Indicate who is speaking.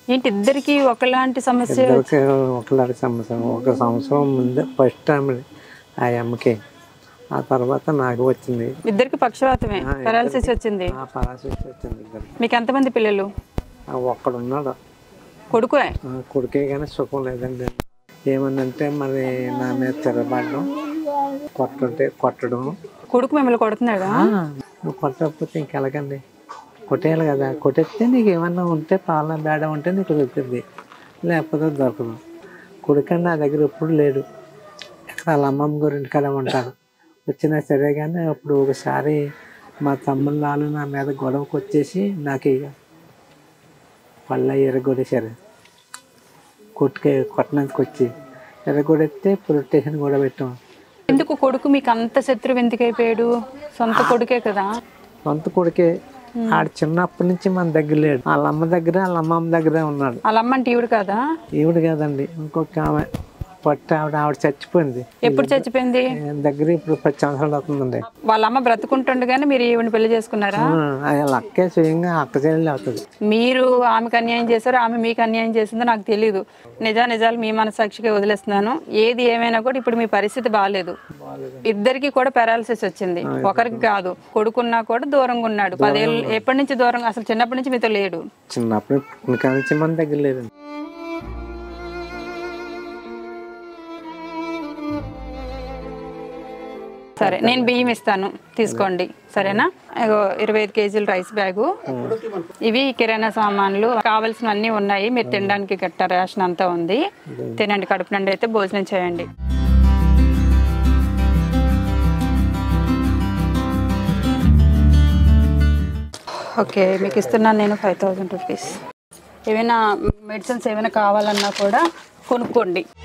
Speaker 1: ఏంటి ఇద్దరికి ఒకలాంటి సమస్య?
Speaker 2: ఒకలాంటి సమస్య. ఒక సంవత్సరం ముందే ఫస్ట్ టైం ఆ అమ్మకి, ఆ తర్వాత నాకు వచ్చింది.
Speaker 1: ఇద్దరికి పక్షవాతమే, పెరాలసిస్ వచ్చింది.
Speaker 2: పెరాలసిస్ వచ్చింది.
Speaker 1: మీకు ఎంతమంది పిల్లలు?
Speaker 2: ఒక్కడున్నాడు,
Speaker 1: కొడుకే.
Speaker 2: కొడుకే కానీ సుఖం లేదండి. ఏమందంటే మరి నా మీద తిరగబడడం, కొట్టడం.
Speaker 1: కొడుకు మిమ్మల్ని కొడుతున్నాడా?
Speaker 2: నువ్వు కొట్టకపోతే ఇంకెలాగండి, కొట్టేయాలి కదా. కొట్టేస్తే నీకు ఏమన్నా ఉంటే పాలన బేడ ఉంటే నీకు దొరుకుతుంది, లేకపోతే దొరకదు. కొడుకండి నా దగ్గర ఎప్పుడు లేడు, ఎక్కడ వాళ్ళ అమ్మమ్మ గురించి కదా ఉంటాడు. వచ్చినా సరే కానీ అప్పుడు ఒకసారి మా తమ్ముళ్ళు వాళ్ళు నా మీద గొడవకు వచ్చేసి నాకు ఇక పళ్ళ ఎరగొడేశారు. కొట్టడానికి వచ్చి ఎరగొడితే పోలీస్ స్టేషన్ కూడా పెట్టాం.
Speaker 1: ఎందుకు కొడుకు మీకు అంత శత్రువు ఎందుకు అయిపోయాడు? సొంత కొడుకే కదా.
Speaker 2: సొంత కొడుకే, ఆడు చిన్నప్పటి నుంచి మన దగ్గర లేడు. వాళ్ళ అమ్మ దగ్గర, వాళ్ళ అమ్మమ్మ దగ్గరే ఉన్నాడు.
Speaker 1: వాళ్ళ అమ్మ అంటే ఈవిడ కాదా?
Speaker 2: ఈవిడ కాదండి, ఇంకొక ఆమె పట్టు ఆవిడ చచ్చిపోయింది.
Speaker 1: ఎప్పుడు చచ్చిపోయింది?
Speaker 2: దగ్గర ఇప్పుడు 10 సంవత్సరాలు అవుతుందండి.
Speaker 1: వాళ్ళ అమ్మ బ్రతుకుంటుండగానే మీరు ఈవిని పెళ్లి చేసుకున్నారా?
Speaker 2: వాళ్ళ అక్కే స్వయంగా అక్క చెల్లెలు అవుతుంది.
Speaker 1: మీరు ఆమెకు అన్యాయం చేశారు, ఆమె మీకు అన్యాయం చేసిందో నాకు తెలియదు. నిజాలు మీ మనసాక్షిగా వదిలేస్తున్నాను. ఏది ఏమైనా కూడా ఇప్పుడు మీ పరిస్థితి బాగాలేదు. ఇద్దరికి కూడా పెరాలసిస్ వచ్చింది, ఒకరికి కాదు. కొడుకున్నా కూడా దూరంగా ఉన్నాడు. 10 ఏళ్ళు. ఎప్పటి నుంచి దూరంగా? అసలు చిన్నప్పటి నుంచి మీతో లేడు?
Speaker 2: చిన్నప్పుడు నుంచి మన దగ్గర లేదు.
Speaker 1: సరే, నేను బియ్యం ఇస్తాను, తీసుకోండి. సరేనా? 25 కేజీల రైస్ బ్యాగు, ఇవి కిరాణా సామాన్లు, కావాల్సినవన్నీ ఉన్నాయి. మీరు తినడానికి గట్ట రేషన్ అంతా ఉంది. తినండి, కడుపు నుండి అయితే భోజనం చేయండి. ఓకే, మీకు ఇస్తున్నాను నేను 5000 రూపీస్. ఏమైనా మెడిసిన్స్ ఏమైనా కావాలన్నా కూడా కొనుక్కోండి.